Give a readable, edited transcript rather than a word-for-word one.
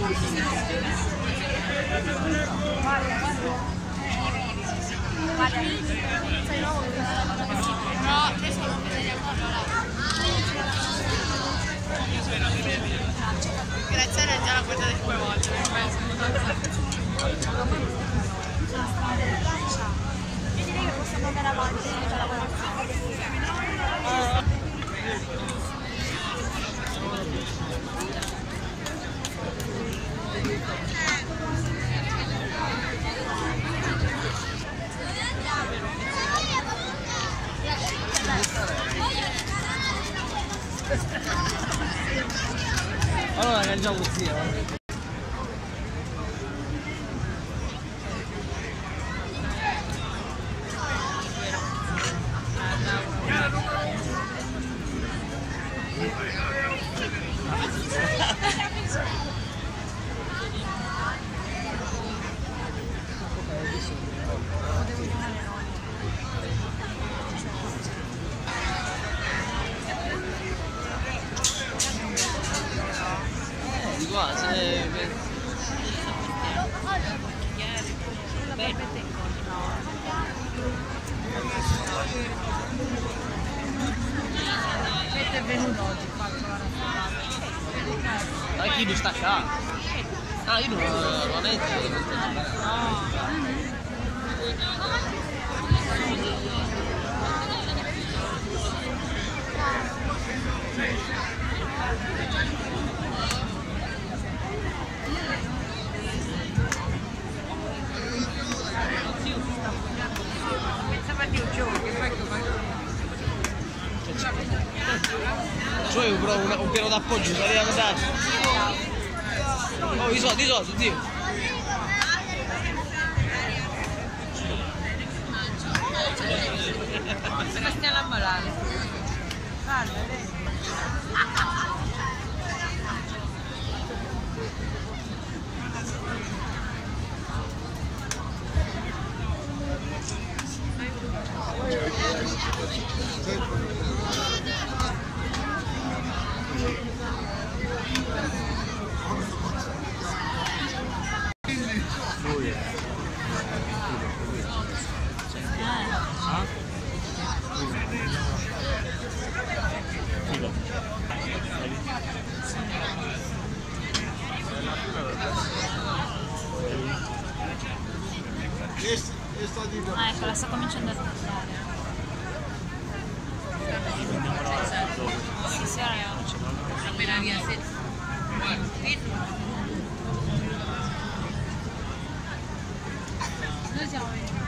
Graziano è già la guardata 5 volte. E direi che possiamo andare avanti con la lavorazione. Allora che già così, di qua se È venuto oggi, ma chi lo sta qua? Ah, io non ho detto. Cioè un piano d'appoggio, sarei andato. Oh, i soldi, Dio. Se la stiamo a malare. Guarda, ah, ecco, la sta cominciando a tagliare. Sì, sì, ora non c'è. Appena via, sì. Noi siamo venuti.